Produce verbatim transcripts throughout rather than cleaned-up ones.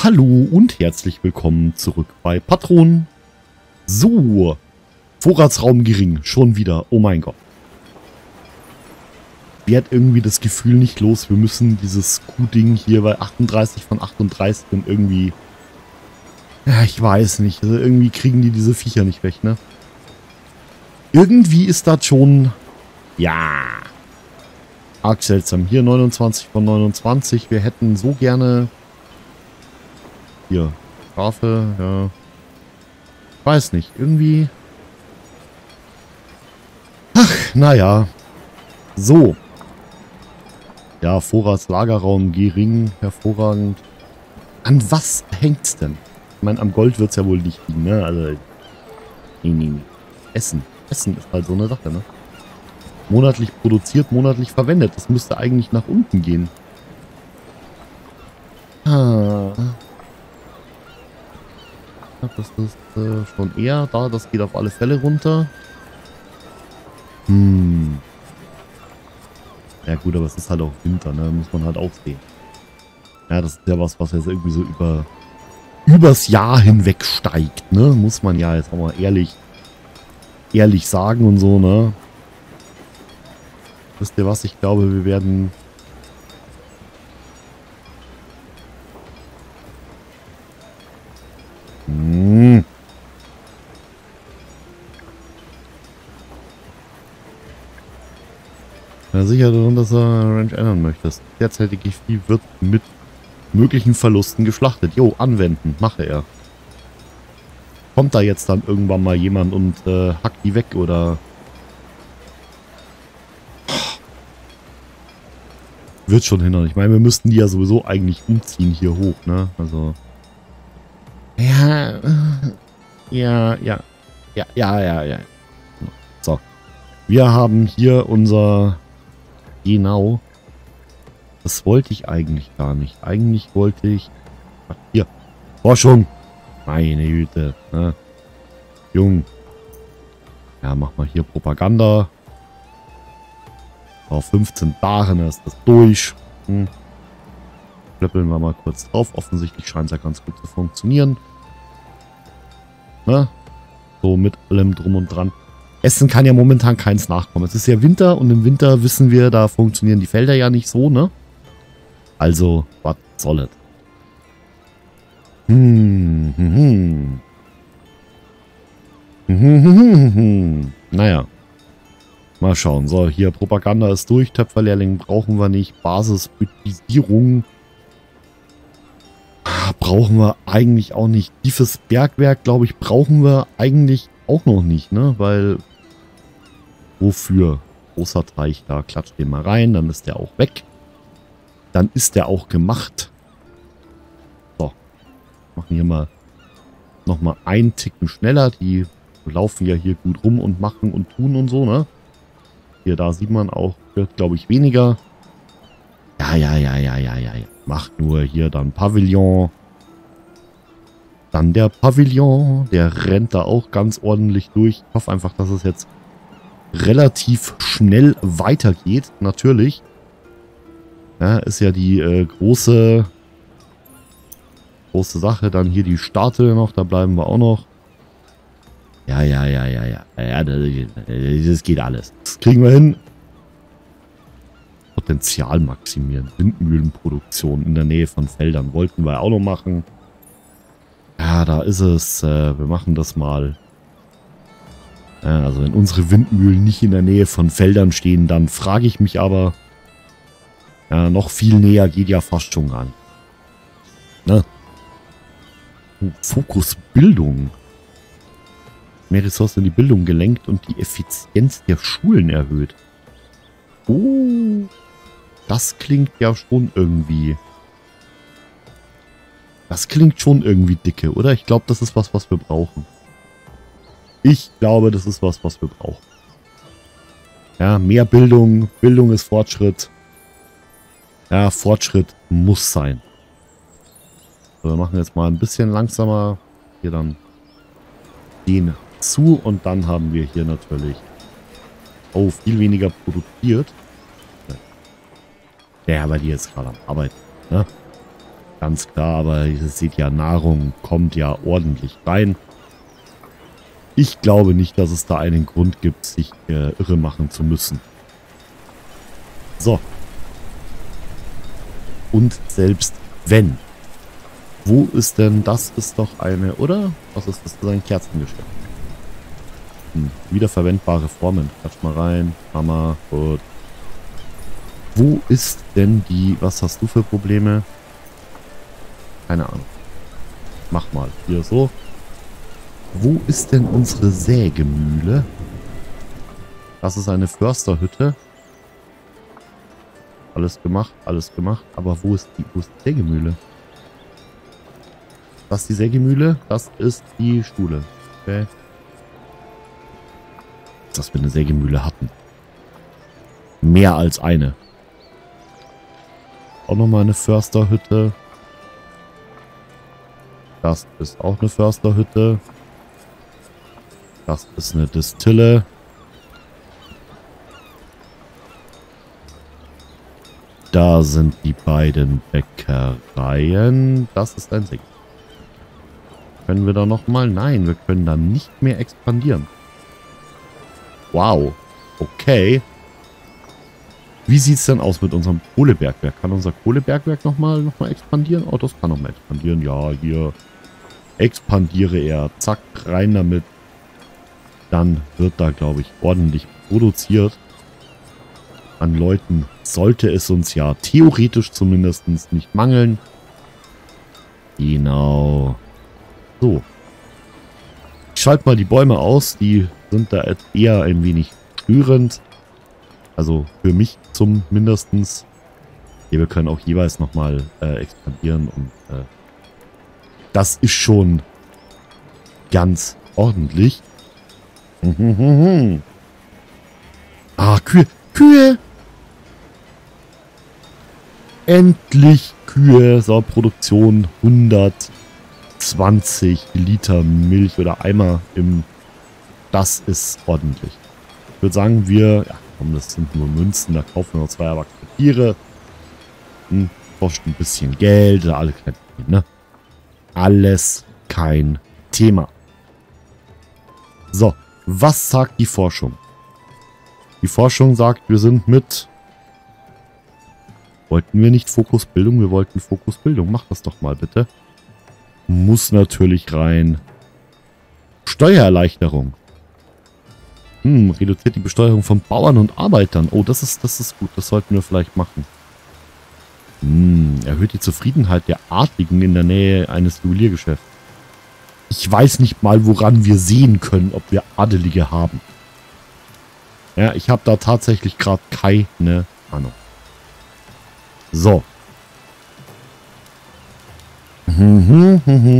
Hallo und herzlich willkommen zurück bei Patron. So, Vorratsraum gering, schon wieder, oh mein Gott. Wir hat irgendwie das Gefühl nicht los, wir müssen dieses Q-Ding hier bei achtunddreißig von achtunddreißig und irgendwie... Ja, ich weiß nicht, also irgendwie kriegen die diese Viecher nicht weg, ne? Irgendwie ist das schon... Ja... Arg seltsam. Hier neunundzwanzig von neunundzwanzig, wir hätten so gerne... Hier, Strafe, ja. Ich weiß nicht, irgendwie... Ach, naja. So. Ja, Vorratslagerraum gering, hervorragend. An was hängt's denn? Ich meine, am Gold wird's ja wohl nicht liegen, ne? Also, nee, nee, nee. Essen. Essen ist halt so eine Sache, ne? Monatlich produziert, monatlich verwendet. Das müsste eigentlich nach unten gehen. Ah. Das ist äh, schon eher da. Das geht auf alle Fälle runter. Hm. Ja gut, aber es ist halt auch Winter, ne? Muss man halt auch sehen. Ja, das ist ja was, was jetzt irgendwie so über übers Jahr hinweg steigt, ne? Muss man ja jetzt auch mal ehrlich ehrlich sagen und so, ne? Wisst ihr was? Ich glaube, wir werden... Hm. Ja, sicher, dass er Ranch ändern möchtest. Derzeitige Vieh wird mit möglichen Verlusten geschlachtet. Jo, anwenden. Mache er. Kommt da jetzt dann irgendwann mal jemand und äh, hackt die weg, oder... Wird schon hindern. Ich meine, wir müssten die ja sowieso eigentlich umziehen hier hoch, ne? Also... Ja, ja, ja, ja, ja, ja, ja. So. Wir haben hier unser... Genau. Das wollte ich eigentlich gar nicht. Eigentlich wollte ich... Hier. Forschung. Meine Güte. Ne? Jung. Ja, mach mal hier Propaganda. Auf fünfzehn Tagen ist das durch. Hm. Klöppeln wir mal kurz drauf. Offensichtlich scheint es ja ganz gut zu funktionieren. Ne? So mit allem drum und dran. Essen kann ja momentan keins nachkommen. Es ist ja Winter und im Winter wissen wir, da funktionieren die Felder ja nicht so, ne? Also, was soll es? Hm, hm, hm. Hm, hm, hm, hm. Naja. Mal schauen. So, hier Propaganda ist durch. Töpferlehrling brauchen wir nicht. Basisbudgetisierung brauchen wir eigentlich auch nicht. Tiefes Bergwerk, glaube ich, brauchen wir eigentlich auch noch nicht, ne? Weil, wofür? Großer Teich, da klatscht den mal rein, dann ist der auch weg. Dann ist der auch gemacht. So. Machen hier mal nochmal einen Ticken schneller. Die laufen ja hier gut rum und machen und tun und so, ne? Hier, da sieht man auch, wird, glaube ich, weniger. Ja, ja, ja, ja, ja, ja, ja. Macht nur hier dann Pavillon. Dann der Pavillon. Der rennt da auch ganz ordentlich durch. Ich hoffe einfach, dass es jetzt relativ schnell weitergeht. Natürlich. Ja, ist ja die äh, große, große Sache. Dann hier die Starte noch. Da bleiben wir auch noch. Ja, ja, ja, ja, ja. Ja, das, das geht alles. Das kriegen wir hin. Potenzial maximieren. Windmühlenproduktion in der Nähe von Feldern. Wollten wir auch noch machen. Ja, da ist es. Äh, wir machen das mal. Ja, also wenn unsere Windmühlen nicht in der Nähe von Feldern stehen, dann frage ich mich aber, ja, noch viel näher geht ja fast schon an. Ne? Oh, Fokus Bildung. Mehr Ressourcen in die Bildung gelenkt und die Effizienz der Schulen erhöht. Oh, das klingt ja schon irgendwie... Das klingt schon irgendwie dicke, oder? Ich glaube, das ist was, was wir brauchen. Ich glaube, das ist was, was wir brauchen. Ja, mehr Bildung. Bildung ist Fortschritt. Ja, Fortschritt muss sein. So, wir machen jetzt mal ein bisschen langsamer. Hier dann den zu und dann haben wir hier natürlich oh, viel weniger produziert. Ja, aber die jetzt gerade am Arbeiten. Ne? Ganz klar, aber ihr seht ja, Nahrung kommt ja ordentlich rein. Ich glaube nicht, dass es da einen Grund gibt, sich äh, irre machen zu müssen. So. Und selbst wenn. Wo ist denn, das ist doch eine, oder? Was ist das? Das ist ein Kerzengeschäft. Hm, wiederverwendbare Formen. Klatsch mal rein. Hammer. Gut. Wo ist denn die, was hast du für Probleme? Keine Ahnung. Mach mal. Hier so. Wo ist denn unsere Sägemühle? Das ist eine Försterhütte. Alles gemacht, alles gemacht. Aber wo ist die, wo ist die Sägemühle? Das ist die Sägemühle. Das ist die Schule. Okay. Dass wir eine Sägemühle hatten. Mehr als eine. Auch nochmal eine Försterhütte. Das ist auch eine Försterhütte. Das ist eine Distille. Da sind die beiden Bäckereien. Das ist ein Segen. Können wir da nochmal? Nein, wir können da nicht mehr expandieren. Wow. Okay. Wie sieht es denn aus mit unserem Kohlebergwerk? Kann unser Kohlebergwerk nochmal noch mal expandieren? Oh, das kann nochmal expandieren. Ja, hier expandiere er. Zack, rein damit. Dann wird da, glaube ich, ordentlich produziert. An Leuten sollte es uns ja theoretisch zumindest nicht mangeln. Genau. So. Ich schalte mal die Bäume aus. Die sind da eher ein wenig störend. Also für mich zumindest. Hier, wir können auch jeweils nochmal äh, expandieren. Und äh, das ist schon ganz ordentlich. Ah, Kühe. Kühe! Endlich Kühe. So, Produktion hundertzwanzig Liter Milch oder Eimer im... Das ist ordentlich. Ich würde sagen, wir... Ja, komm, das sind nur Münzen. Da kaufen wir noch zwei erwachsene Tiere. Hm, kostet ein bisschen Geld. Alles kein Problem, ne? Alles kein Thema. So, was sagt die Forschung? Die Forschung sagt, wir sind mit... Wollten wir nicht Fokusbildung? Wir wollten Fokusbildung. Mach das doch mal bitte. Muss natürlich rein. Steuererleichterung. Hm, reduziert die Besteuerung von Bauern und Arbeitern. Oh, das ist, das ist gut. Das sollten wir vielleicht machen. Hm, erhöht die Zufriedenheit der Adligen in der Nähe eines Juweliergeschäfts. Ich weiß nicht mal, woran wir sehen können, ob wir Adelige haben. Ja, ich habe da tatsächlich gerade keine Ahnung. So. Okay,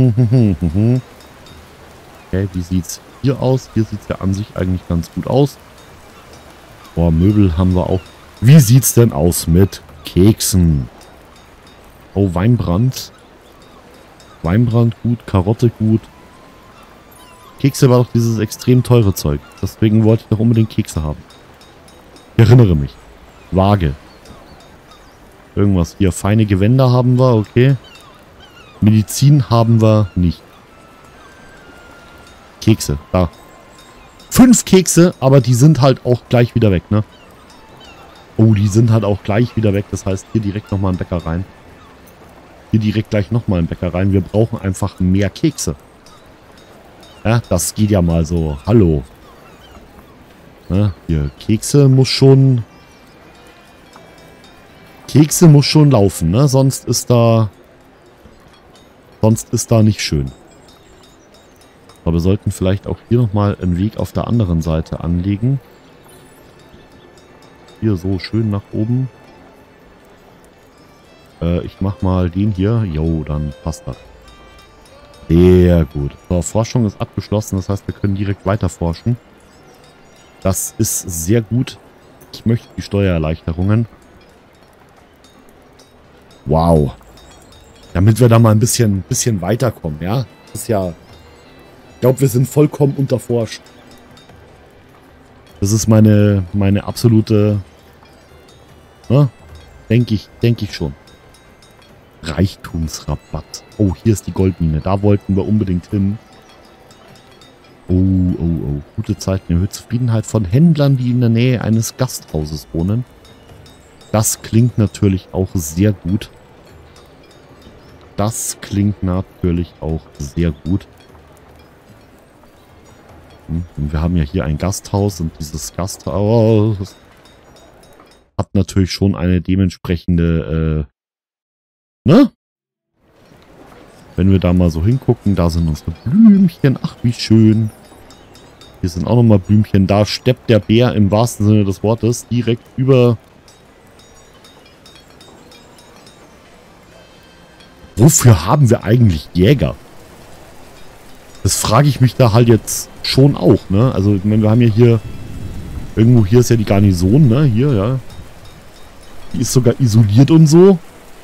wie sieht's hier aus? Hier sieht's ja an sich eigentlich ganz gut aus. Boah, Möbel haben wir auch. Wie sieht's denn aus mit Keksen? Oh, Weinbrand. Weinbrand gut, Karotte gut. Kekse war doch dieses extrem teure Zeug. Deswegen wollte ich doch unbedingt Kekse haben. Ich erinnere mich. Waage. Irgendwas hier. Feine Gewänder haben wir, okay. Medizin haben wir nicht. Kekse, da. Fünf Kekse, aber die sind halt auch gleich wieder weg, ne? Oh, die sind halt auch gleich wieder weg. Das heißt, hier direkt nochmal ein Bäcker rein. Hier direkt gleich nochmal ein Bäcker rein. Wir brauchen einfach mehr Kekse. Ja, das geht ja mal so. Hallo. Ja, hier, Kekse muss schon... Kekse muss schon laufen, ne? Sonst ist da... Sonst ist da nicht schön. Aber wir sollten vielleicht auch hier nochmal einen Weg auf der anderen Seite anlegen. Hier so schön nach oben. Äh, ich mach mal den hier. Jo, dann passt das. Sehr gut. So, Forschung ist abgeschlossen. Das heißt, wir können direkt weiter forschen. Das ist sehr gut. Ich möchte die Steuererleichterungen. Wow. Damit wir da mal ein bisschen, bisschen weiterkommen, ja? Das ist ja... Ich glaube, wir sind vollkommen unterforscht. Das ist meine, meine absolute... Ne? Denke ich, denke ich schon. Reichtumsrabatt. Oh, hier ist die Goldmine. Da wollten wir unbedingt hin. Oh, oh, oh. Gute Zeiten. Erhöht Zufriedenheit von Händlern, die in der Nähe eines Gasthauses wohnen. Das klingt natürlich auch sehr gut. Das klingt natürlich auch sehr gut. Hm, und wir haben ja hier ein Gasthaus und dieses Gasthaus hat natürlich schon eine dementsprechende, äh, ne? Wenn wir da mal so hingucken, da sind unsere Blümchen. Ach, wie schön. Hier sind auch nochmal Blümchen. Da steppt der Bär im wahrsten Sinne des Wortes direkt über. Wofür haben wir eigentlich Jäger? Das frage ich mich da halt jetzt schon auch, ne? Also, ich meine, wir haben ja hier, irgendwo hier ist ja die Garnison, ne? Hier, ja. Die ist sogar isoliert und so.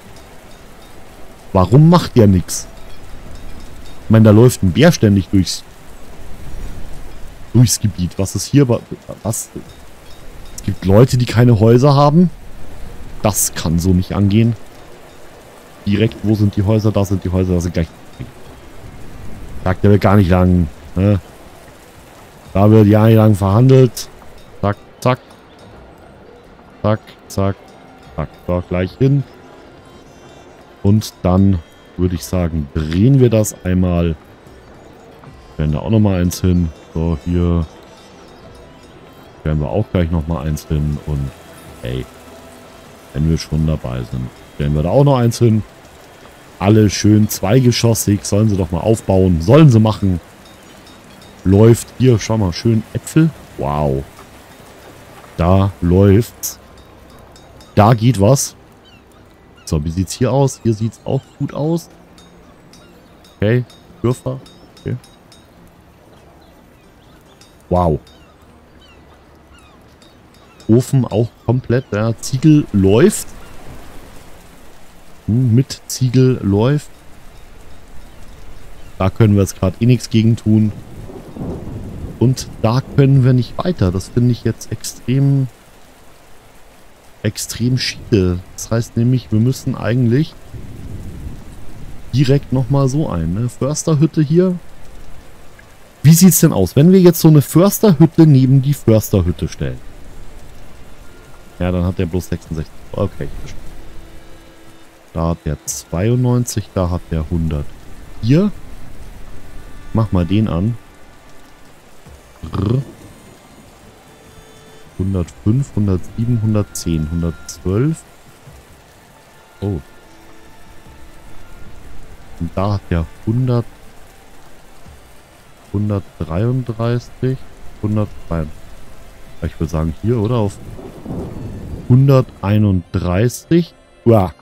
Warum macht der nichts? Ich meine, da läuft ein Bär ständig durchs, durchs Gebiet. Was ist hier? Was? Es gibt Leute, die keine Häuser haben. Das kann so nicht angehen. Direkt, wo sind die Häuser? Da sind die Häuser, da sind gleich. Sagt der wird gar nicht lang. Ne? Da wird ja nicht lang verhandelt. Zack, zack. Zack, zack, zack. So, gleich hin. Und dann würde ich sagen, drehen wir das einmal. Stellen da auch nochmal eins hin. So, hier. Stellen wir auch gleich nochmal eins hin. Und hey, wenn wir schon dabei sind, stellen wir da auch noch eins hin. Alle schön zweigeschossig. Sollen sie doch mal aufbauen. Sollen sie machen. Läuft. Hier, schau mal, schön Äpfel. Wow. Da läuft's. Da geht was. So, wie sieht's hier aus? Hier sieht's auch gut aus. Okay. Würfer. Okay. Wow. Ofen auch komplett. Ja, Ziegel läuft. Mit Ziegel läuft. Da können wir jetzt gerade eh nichts gegen tun. Und da können wir nicht weiter. Das finde ich jetzt extrem extrem schiede. Das heißt nämlich, wir müssen eigentlich direkt nochmal so ein. Ne? Försterhütte hier. Wie sieht es denn aus, wenn wir jetzt so eine Försterhütte neben die Försterhütte stellen? Ja, dann hat der bloß sechsundsechzig. Okay, da hat der zweiundneunzig, da hat der hundert. Hier. Mach mal den an. hundertfünf, hundertsieben, hundertzehn, hundertzwölf. Oh. Und da hat der hundert, hundertdreiunddreißig, hundertdrei. Ich würde sagen hier, oder? Auf hunderteinunddreißig. Uah.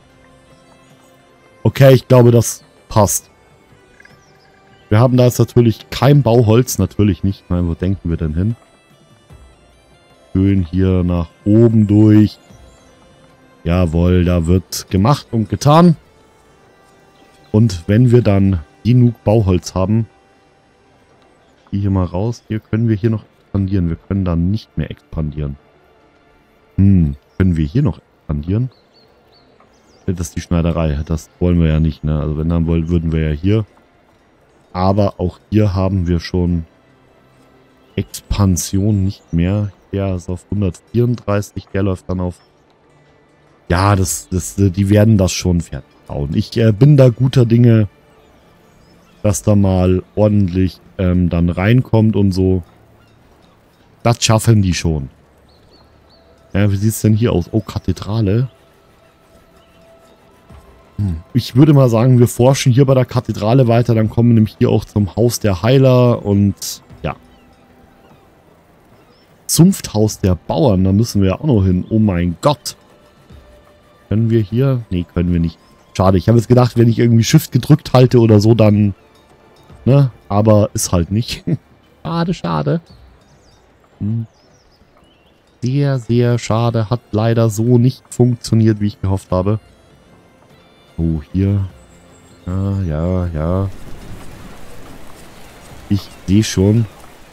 Okay, ich glaube, das passt. Wir haben da jetzt natürlich kein Bauholz. Natürlich nicht. Nein, wo denken wir denn hin? Schön hier nach oben durch. Jawohl, da wird gemacht und getan. Und wenn wir dann genug Bauholz haben, die hier mal raus. Hier können wir hier noch expandieren. Wir können dann nicht mehr expandieren. Hm, können wir hier noch expandieren? Das ist die Schneiderei. Das wollen wir ja nicht, ne? Also wenn dann wollen, würden wir ja hier. Aber auch hier haben wir schon Expansion nicht mehr. Der ist auf hundertvierunddreißig. Der läuft dann auf... Ja, das, das, die werden das schon fertig bauen. Ich äh, bin da guter Dinge, dass da mal ordentlich ähm, dann reinkommt und so. Das schaffen die schon. Ja, wie sieht es denn hier aus? Oh, Kathedrale. Hm. Ich würde mal sagen, wir forschen hier bei der Kathedrale weiter. Dann kommen wir nämlich hier auch zum Haus der Heiler und ja. Zunfthaus der Bauern. Da müssen wir ja auch noch hin. Oh mein Gott. Können wir hier? Nee, können wir nicht. Schade, ich habe jetzt gedacht, wenn ich irgendwie Shift gedrückt halte oder so, dann... Ne? Aber ist halt nicht. Schade, schade. Hm. Sehr, sehr schade. Hat leider so nicht funktioniert, wie ich gehofft habe. Oh, hier. Ja, ja, ja. Ich sehe schon.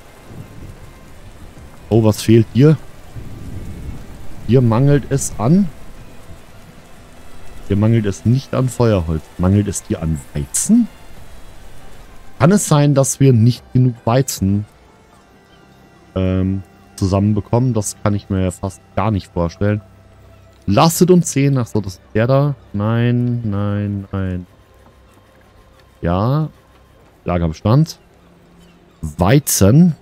Oh, was fehlt hier? Hier mangelt es an Hier mangelt es nicht an Feuerholz. Mangelt es dir an Weizen? Kann es sein, dass wir nicht genug Weizen ähm, zusammenbekommen? Das kann ich mir ja fast gar nicht vorstellen. Lasset uns sehen. Achso, das ist der da. Nein, nein, nein. Ja. Lagerbestand. Weizen.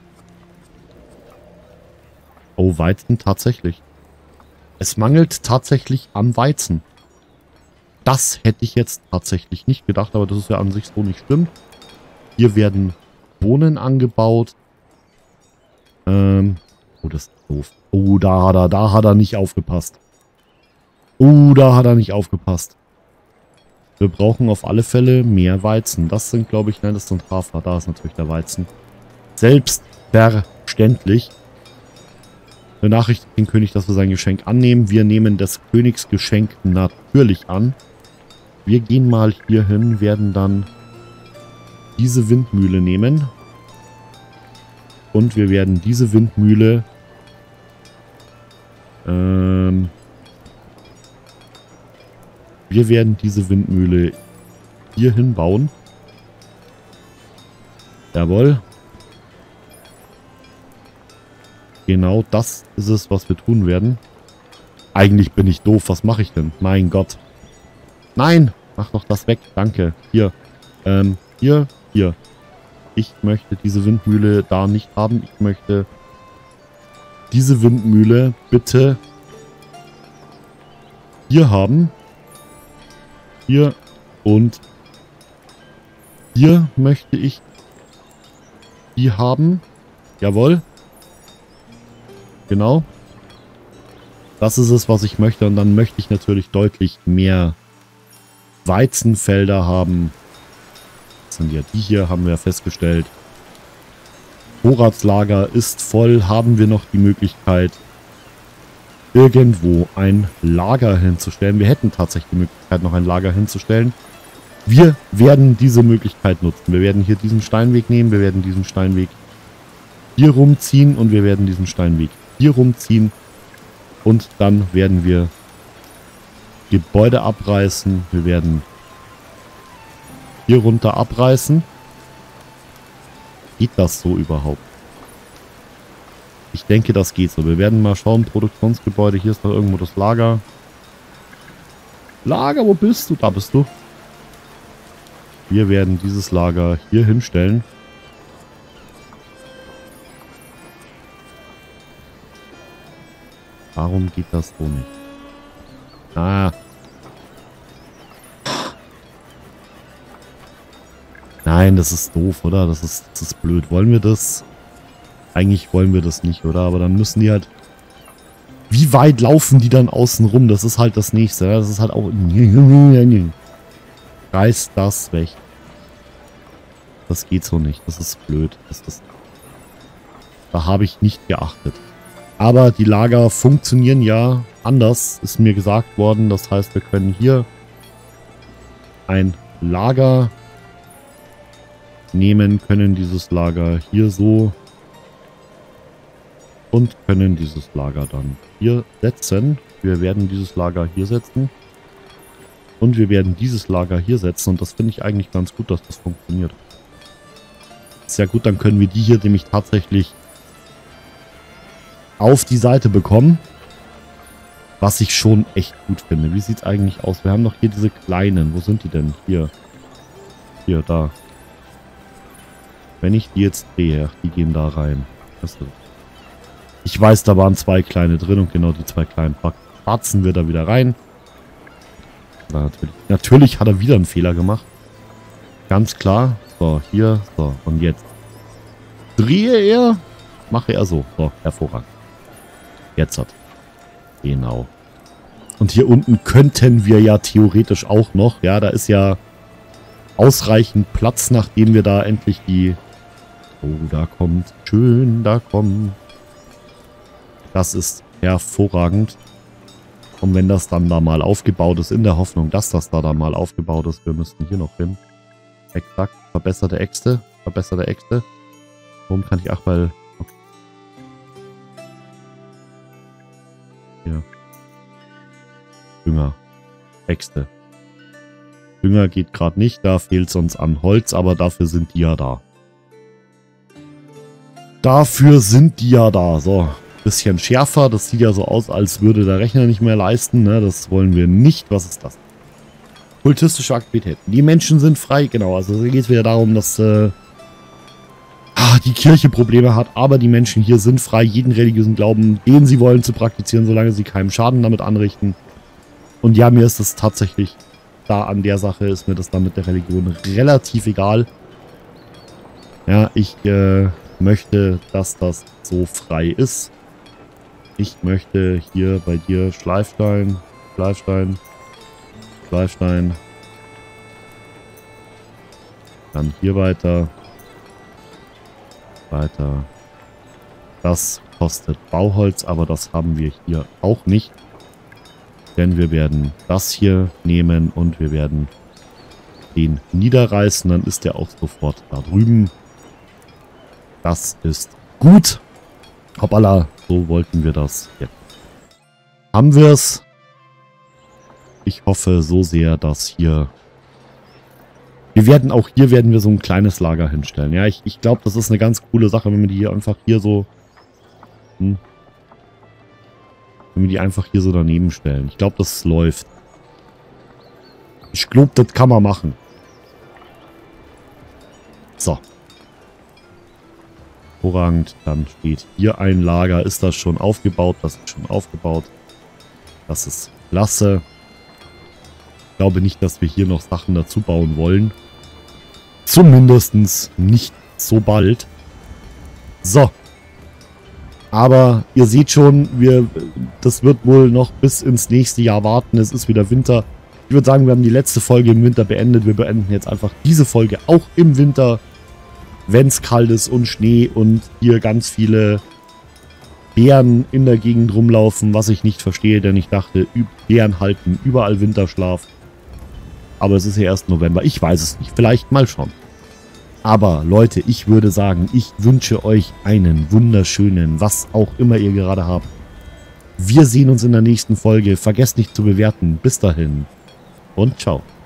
Oh, Weizen tatsächlich. Es mangelt tatsächlich an Weizen. Das hätte ich jetzt tatsächlich nicht gedacht, aber das ist ja an sich so nicht stimmt. Hier werden Bohnen angebaut. Ähm, oh, das ist doof. Oh, da hat er, da hat er nicht aufgepasst. Oh, da hat er nicht aufgepasst. Wir brauchen auf alle Fälle mehr Weizen. Das sind, glaube ich, nein, das sind Hafer. Da ist natürlich der Weizen. Selbstverständlich. Benachrichtigt den König, dass wir sein Geschenk annehmen. Wir nehmen das Königsgeschenk natürlich an. Wir gehen mal hier hin, werden dann diese Windmühle nehmen. Und wir werden diese Windmühle ähm, wir werden diese Windmühle hier hinbauen. Jawohl. Genau das ist es, was wir tun werden. Eigentlich bin ich doof. Was mache ich denn? Mein Gott. Nein! Mach doch das weg. Danke. Hier. Ähm, hier. Hier. Ich möchte diese Windmühle da nicht haben. Ich möchte diese Windmühle bitte hier haben. Hier. Und hier möchte ich die haben. Jawohl. Genau. Das ist es, was ich möchte. Und dann möchte ich natürlich deutlich mehr Weizenfelder haben. Das sind ja die hier, haben wir festgestellt. Vorratslager ist voll. Haben wir noch die Möglichkeit, irgendwo ein Lager hinzustellen? Wir hätten tatsächlich die Möglichkeit, noch ein Lager hinzustellen. Wir werden diese Möglichkeit nutzen. Wir werden hier diesen Steinweg nehmen. Wir werden diesen Steinweg hier rumziehen. Und wir werden diesen Steinweg hier rumziehen. Und dann werden wir Gebäude abreißen. Wir werden hier runter abreißen. Geht das so überhaupt? Ich denke, das geht so. Wir werden mal schauen. Produktionsgebäude. Hier ist noch irgendwo das Lager. Lager, wo bist du? Da bist du. Wir werden dieses Lager hier hinstellen. Warum geht das so nicht? Ah. Nein, das ist doof, oder? Das ist, das ist blöd. Wollen wir das? Eigentlich wollen wir das nicht, oder? Aber dann müssen die halt... Wie weit laufen die dann außen rum? Das ist halt das Nächste. Das ist halt auch... Reiß das weg. Das geht so nicht. Das ist blöd. Das ist... Da habe ich nicht geachtet. Aber die Lager funktionieren ja anders, ist mir gesagt worden. Das heißt, wir können hier ein Lager nehmen, können dieses Lager hier so und können dieses Lager dann hier setzen. Wir werden dieses Lager hier setzen und wir werden dieses Lager hier setzen und das finde ich eigentlich ganz gut, dass das funktioniert. Sehr gut, dann können wir die hier nämlich tatsächlich auf die Seite bekommen, was ich schon echt gut finde. Wie sieht es eigentlich aus? Wir haben noch hier diese kleinen. Wo sind die denn? Hier. Hier, da. Wenn ich die jetzt drehe, die gehen da rein. Ich weiß, da waren zwei kleine drin und genau die zwei kleinen patzen wir da wieder rein. Na, natürlich. Natürlich hat er wieder einen Fehler gemacht. Ganz klar. So, hier. So, und jetzt drehe er. Mache er so. So, hervorragend. Jetzt hat. Genau. Und hier unten könnten wir ja theoretisch auch noch. Ja, da ist ja ausreichend Platz, nachdem wir da endlich die... Oh, da kommt. Schön, da kommt. Das ist hervorragend. Und wenn das dann da mal aufgebaut ist, in der Hoffnung, dass das da dann mal aufgebaut ist, wir müssten hier noch hin. Exakt. Verbesserte Äxte. Verbesserte Äxte. Warum kann ich... Ach, weil... Okay. Hier. Dünger. Texte. Dünger geht gerade nicht, da fehlt es uns an Holz, aber dafür sind die ja da. Dafür sind die ja da. So, bisschen schärfer. Das sieht ja so aus, als würde der Rechner nicht mehr leisten. Ne? Das wollen wir nicht. Was ist das? Kultistische Aktivitäten. Die Menschen sind frei. Genau, also hier geht es wieder darum, dass äh, die Kirche Probleme hat, aber die Menschen hier sind frei, jeden religiösen Glauben, den sie wollen, zu praktizieren, solange sie keinen Schaden damit anrichten. Und ja, mir ist es tatsächlich, da an der Sache ist mir das dann mit der Religion relativ egal. Ja, ich äh, möchte, dass das so frei ist. Ich möchte hier bei dir Schleifstein, Schleifstein, Schleifstein. Dann hier weiter. Weiter. Das kostet Bauholz, aber das haben wir hier auch nicht. Denn wir werden das hier nehmen und wir werden den niederreißen. Dann ist der auch sofort da drüben. Das ist gut. Hoppala, so wollten wir das jetzt. Haben wir es. Ich hoffe so sehr, dass hier... Wir werden auch hier werden wir so ein kleines Lager hinstellen. Ja, ich, ich glaube, das ist eine ganz coole Sache, wenn wir die hier einfach hier so... Hm, wenn wir die einfach hier so daneben stellen. Ich glaube, das läuft. Ich glaube, das kann man machen. So. Hervorragend. Dann steht hier ein Lager. Ist das schon aufgebaut? Das ist schon aufgebaut. Das ist klasse. Ich glaube nicht, dass wir hier noch Sachen dazu bauen wollen. Zumindest nicht so bald. So. Aber ihr seht schon, wir, das wird wohl noch bis ins nächste Jahr warten. Es ist wieder Winter. Ich würde sagen, wir haben die letzte Folge im Winter beendet. Wir beenden jetzt einfach diese Folge auch im Winter, wenn es kalt ist und Schnee und hier ganz viele Bären in der Gegend rumlaufen, was ich nicht verstehe, denn ich dachte, Bären halten überall Winterschlaf. Aber es ist ja erst November. Ich weiß es nicht. Vielleicht mal schon. Aber Leute, ich würde sagen, ich wünsche euch einen wunderschönen, was auch immer ihr gerade habt. Wir sehen uns in der nächsten Folge. Vergesst nicht zu bewerten. Bis dahin und ciao.